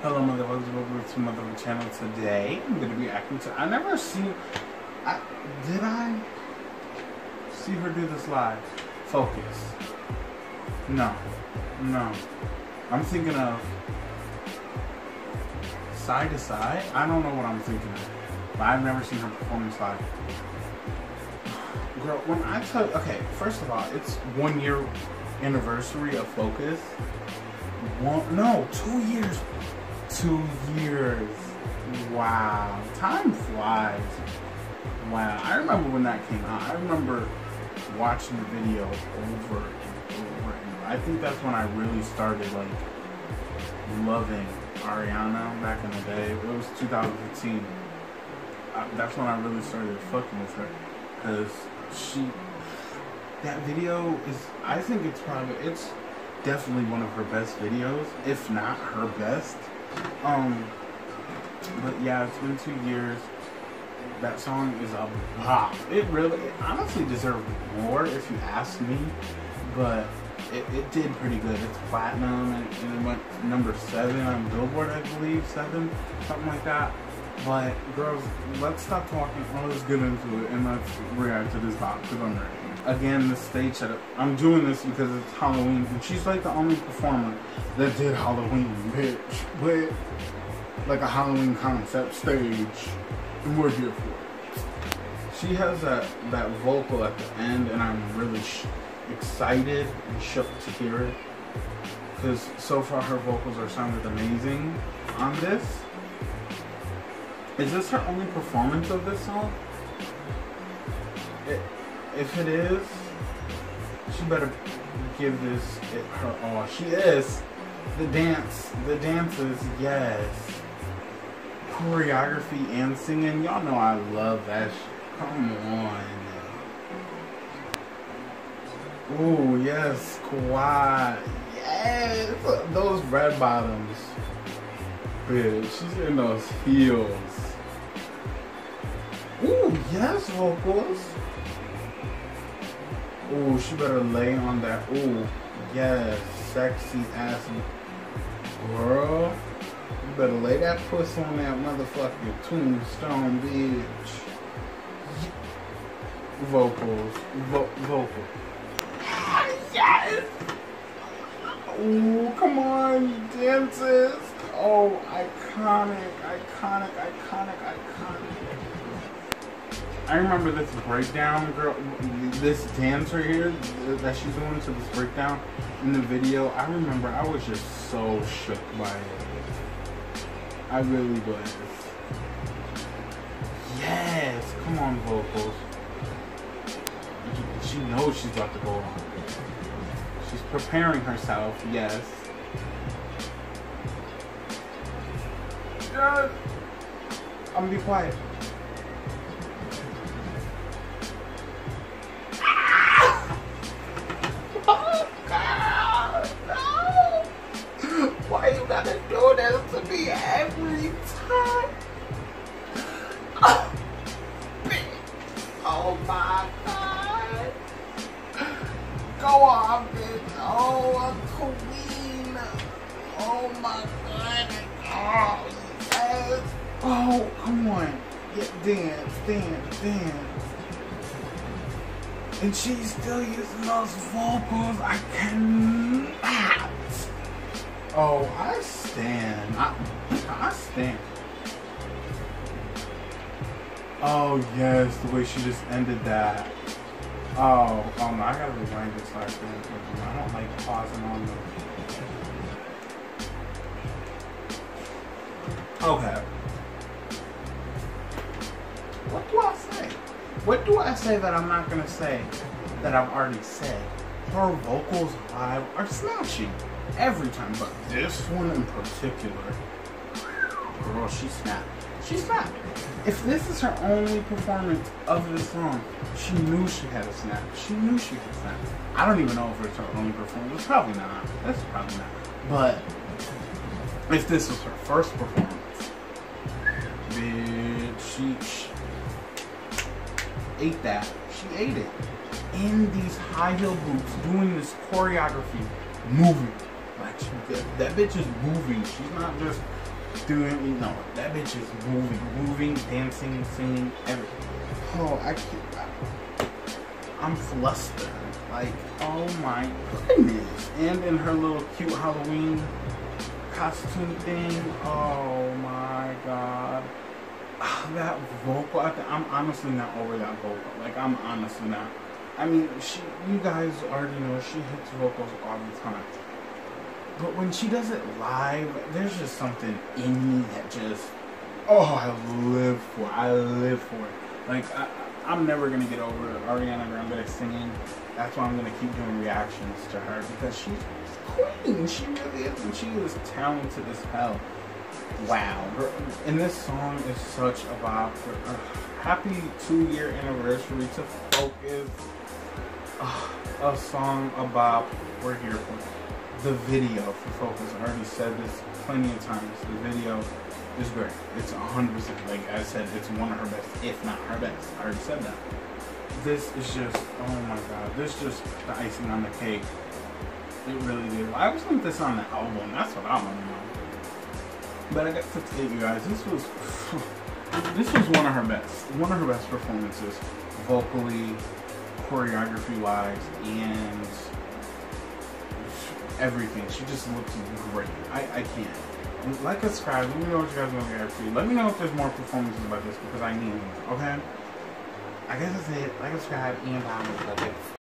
Hello motherfuckers, welcome to my channel. Today I'm gonna be acting to did I see her do this live? Focus. No. I'm thinking of Side to Side. I don't know what I'm thinking of. But I've never seen her performance live. Girl, when I tell you, okay, first of all, it's 1 year anniversary of Focus. 2 years. 2 years. Wow. Time flies. Wow. I remember when that came out. I remember watching the video over and over. And I think that's when I really started like loving Ariana back in the day. It was 2015. That's when I really started fucking with her. Because that video is, I think it's definitely one of her best videos, if not her best. But yeah, it's been 2 years. That song is a bop. It honestly deserved more if you ask me, but it did pretty good. It's platinum and it went number 7 on Billboard, I believe, 7, something like that. But girls, let's stop talking. Let's get into it and let's react to this bop because I'm ready. Again, the stage setup. I'm doing this because it's Halloween, and she's like the only performer that did Halloween, bitch. But like a Halloween concept stage, and we're here for it. She has that vocal at the end, and I'm really excited and shook to hear it because so far her vocals are sounded amazing on this. Is this her only performance of this song? If it is, she better give this her all. She is. The dances, yes. Choreography and singing, y'all know I love that shit. Come on. Ooh, yes, quad. Yes, those red bottoms. Bitch, she's in those heels. Ooh, yes, vocals. Ooh, she better lay on that. Ooh, yes, sexy ass girl. You better lay that puss on that motherfucking tombstone, bitch. Vocals, vocals. Yes. Ooh, come on, dances. Oh, iconic. I remember this breakdown, girl, this dance right here that she's doing to this breakdown in the video. I remember I was just so shook by it. I really was. Yes, come on, vocals. She knows she's about to go on. She's preparing herself, yes. Yes. I'm gonna be quiet. Why you gotta do this to me every time? Oh my God. Go on, bitch. Oh, a queen. Oh my God. Oh, yes. Oh, come on. Yeah, dance. And she's still using those vocals. I cannot. Oh, I stand. I stand. Oh yes, the way she just ended that. Oh no, I gotta rewind this last thing. I don't like pausing on the. Okay. What do I say? What do I say that I'm not gonna say that I've already said? Her vocals live are snatchy. Every time, but this one in particular, girl, she snapped. She snapped. If this is her only performance of this song, she knew she had a snap. She knew she had a snap. I don't even know if it's her only performance. It's probably not. That's probably not. But if this was her first performance, bitch, she ate that. She ate it. In these high heel boots, doing this choreography, moving. Like that bitch is moving. She's not just doing, you know, that bitch is moving, dancing, singing, everything. Oh, I'm flustered. Like, oh my goodness. And in her little cute Halloween costume thing, oh my god. That vocal, I'm honestly not over that vocal. Like, I'm honestly not. I mean, you guys already know she hits vocals all the time. But when she does it live, there's just something in me that just, oh, I live for it. Like, I'm never going to get over Ariana Grande singing. That's why I'm going to keep doing reactions to her, because she's queen. She really is, and she is talented as hell. Wow. And this song is such a bop. Happy 2-year anniversary to Focus. A song a bop. We're here for it. The video for Focus, I already said this plenty of times. The video is great. It's 100%. Like I said, it's one of her best, if not her best. I already said that. This is just, oh my god. This is just the icing on the cake. It really did. I was putting this on the album. That's what I want to know. But I got to tell you guys, this was one of her best. One of her best performances, vocally, choreography wise, and everything. She just looks great. I can't. Like, subscribe. Let me know what you guys want to get to. Let me know if there's more performances like this, because I need them. Okay? I guess that's it. Like, subscribe, and bye.